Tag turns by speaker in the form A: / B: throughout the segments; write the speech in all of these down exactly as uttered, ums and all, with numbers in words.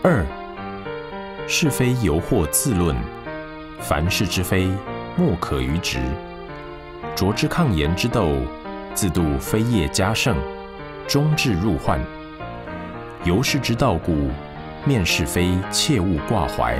A: 二，是非犹或自论，凡事之非，莫可于直。拙之抗言之斗，自度非业加胜，终至入患。由是之道故，面是非切勿挂怀。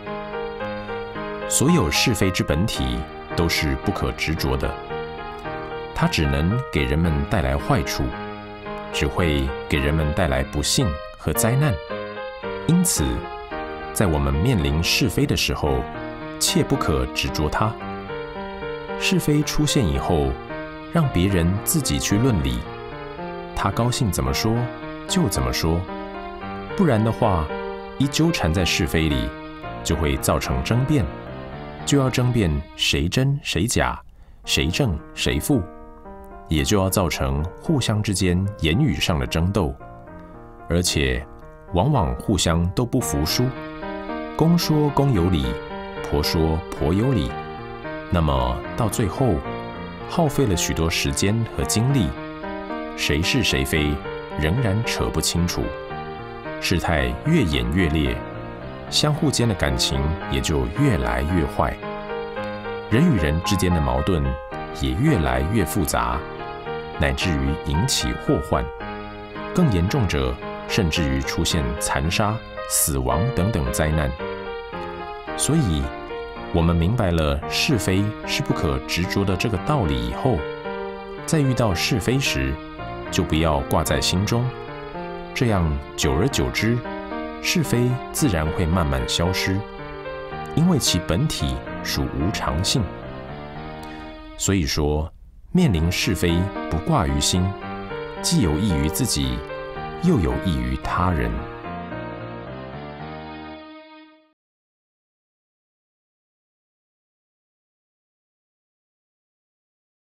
A: 所有是非之本体都是不可执着的，它只能给人们带来坏处，只会给人们带来不幸和灾难。因此，在我们面临是非的时候，切不可执着它。是非出现以后，让别人自己去论理，他高兴怎么说就怎么说，不然的话，一纠缠在是非里，就会造成争辩，就要争辩谁真谁假，谁正谁负，也就要造成互相之间言语上的争斗，而且往往互相都不服输，公说公有理，婆说婆有理，那么到最后耗费了许多时间和精力，谁是谁非仍然扯不清楚，事态越演越烈，相互间的感情也就越来越坏，人与人之间的矛盾也越来越复杂，乃至于引起祸患，更严重者甚至于出现残杀、死亡等等灾难。所以我们明白了是非是不可执着的这个道理以后，在遇到是非时，就不要挂在心中，这样久而久之，是非自然会慢慢消失，因为其本体属无常性。所以说，面临是非不挂于心，既有益于自己，又有益于他人。